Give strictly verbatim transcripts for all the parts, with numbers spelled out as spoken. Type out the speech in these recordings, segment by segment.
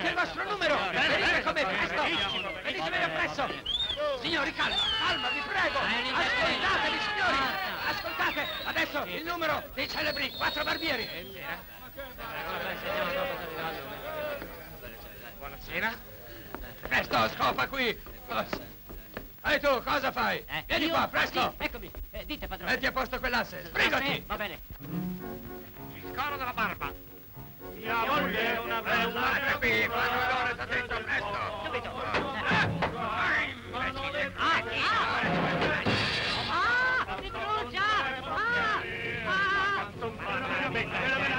Dite il vostro numero! Venite con me, presto! Venite presto! Signori, calma, calma, vi prego! Ascoltatevi, signori! Ascoltate! Adesso il numero dei celebri quattro barbieri! Buonasera! Presto, scopa qui! E tu, cosa fai? Eh, Vieni io? qua, presto! Ah, sì, eccomi. Eh, dite, padrone. Metti a posto quell'asse, sbrigati! Va bene. Il coro della barba. Mia moglie è una bella... Guarda qui, quando l'ora t'ha detto presto! Subito. Ah, imbecille! Ah, ah, ah, mi brucia! Ah, ah.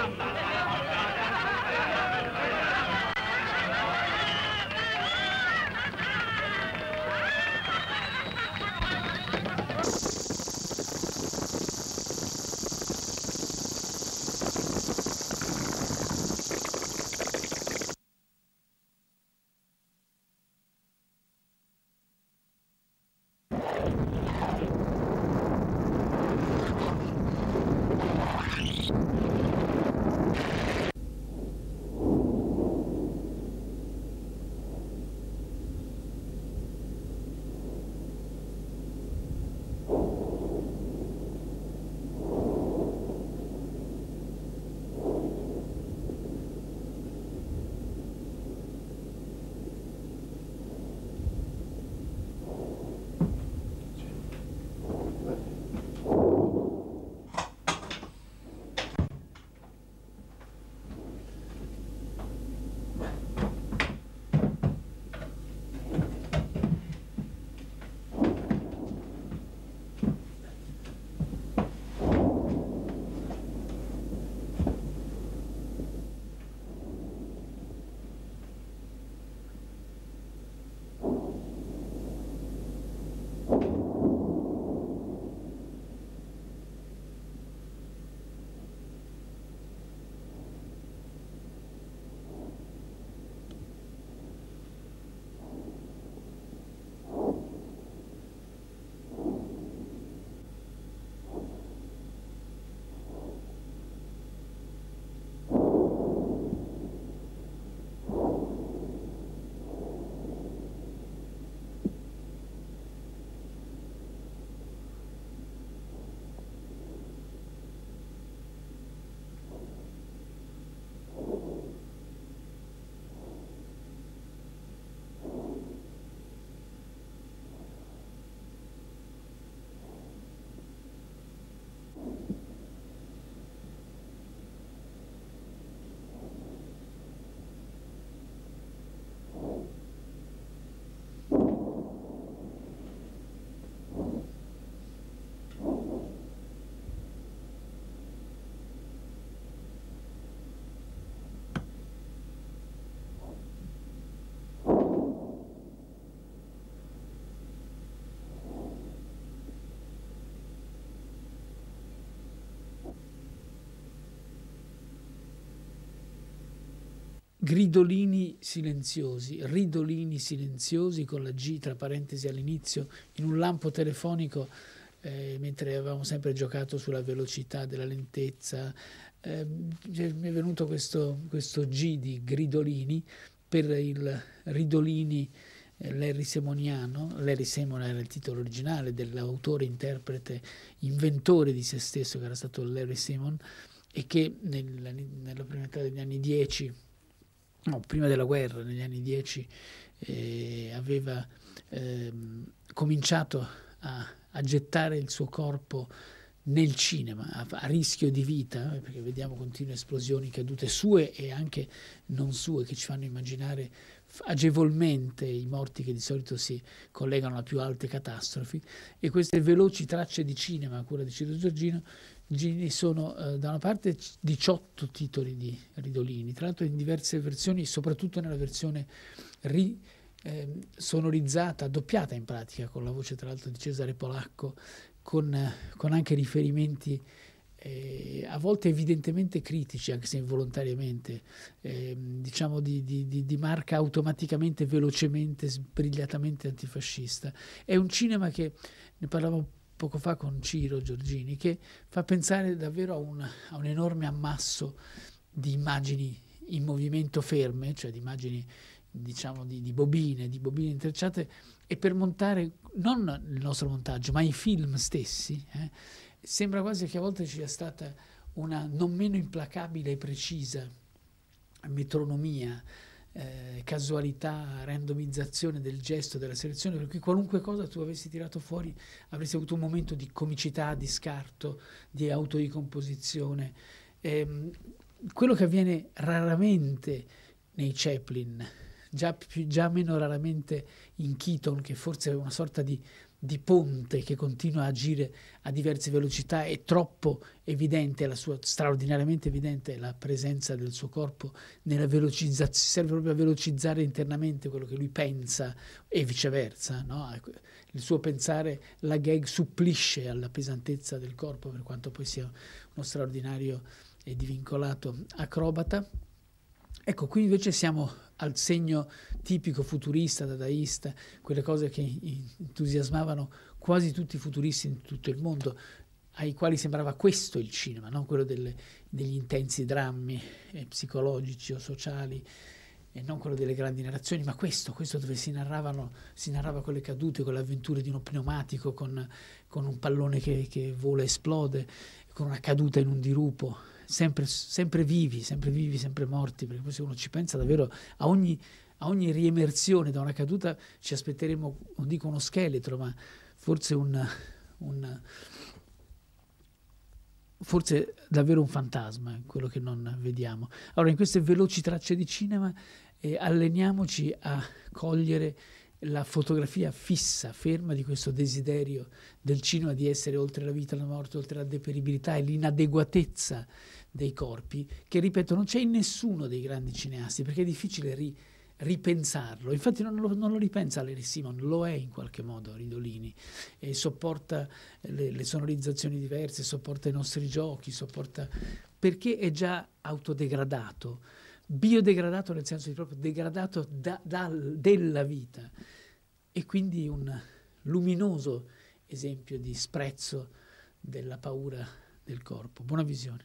Gridolini silenziosi, ridolini silenziosi con la G tra parentesi all'inizio in un lampo telefonico, eh, mentre avevamo sempre giocato sulla velocità della lentezza. Eh, mi è venuto questo, questo G di Gridolini per il Ridolini, eh, Larry Simoniano. Larry Simon era il titolo originale dell'autore, interprete, inventore di se stesso, che era stato Larry Simon, e che nel, nella prima metà degli anni dieci, no, prima della guerra, negli anni dieci, eh, aveva eh, cominciato a, a gettare il suo corpo nel cinema, a, a rischio di vita, eh, perché vediamo continue esplosioni cadute sue e anche non sue, che ci fanno immaginare agevolmente i morti che di solito si collegano a più alte catastrofi, e queste veloci tracce di cinema a cura di Ciro Giorgino Gini sono eh, da una parte diciotto titoli di Ridolini, tra l'altro in diverse versioni, soprattutto nella versione ri, eh, sonorizzata, doppiata in pratica, con la voce tra l'altro di Cesare Polacco, con, eh, con anche riferimenti eh, a volte evidentemente critici, anche se involontariamente, eh, diciamo di, di, di marca automaticamente, velocemente, sbrigliatamente antifascista. È un cinema che, ne parlavamo poco fa con Ciro Giorgini, che fa pensare davvero a un, a un enorme ammasso di immagini in movimento ferme, cioè di immagini diciamo di, di bobine, di bobine intrecciate, e per montare non il nostro montaggio, ma i film stessi, eh, sembra quasi che a volte ci sia stata una non meno implacabile e precisa metronomia, eh, casualità, randomizzazione del gesto, della selezione, per cui qualunque cosa tu avessi tirato fuori avresti avuto un momento di comicità, di scarto, di autoricomposizione. Eh, quello che avviene raramente nei Chaplin, già, più, già meno raramente in Keaton, che forse è una sorta di, di ponte che continua a agire a diverse velocità, è troppo evidente, la sua, straordinariamente evidente la presenza del suo corpo nella velocizzazione, serve proprio a velocizzare internamente quello che lui pensa e viceversa, no? Il suo pensare, la gag supplisce alla pesantezza del corpo, per quanto poi sia uno straordinario e divincolato acrobata. Ecco, qui invece siamo al segno tipico futurista, dadaista, quelle cose che entusiasmavano quasi tutti i futuristi in tutto il mondo, ai quali sembrava questo il cinema, non quello delle, degli intensi drammi eh, psicologici o sociali, e non quello delle grandi narrazioni, ma questo, questo dove si narravano, si narrava con le cadute, con le avventure di uno pneumatico, con, con un pallone che, che vola e esplode, con una caduta in un dirupo. Sempre, sempre vivi, sempre vivi, sempre morti, perché poi se uno ci pensa davvero a ogni, a ogni riemersione da una caduta ci aspetteremo, non dico uno scheletro, ma forse un, un forse davvero un fantasma, quello che non vediamo. Allora, in queste veloci tracce di cinema eh, alleniamoci a cogliere la fotografia fissa, ferma di questo desiderio del cinema di essere oltre la vita, la morte, oltre la deperibilità e l'inadeguatezza dei corpi, che ripeto non c'è in nessuno dei grandi cineasti, perché è difficile ri, ripensarlo. Infatti non lo, non lo ripensa Larry Simon, lo è in qualche modo Ridolini, e sopporta le, le sonorizzazioni diverse, sopporta i nostri giochi, sopporta, perché è già autodegradato, biodegradato nel senso di proprio degradato da, da, della vita, e quindi un luminoso esempio di sprezzo della paura del corpo. Buona visione.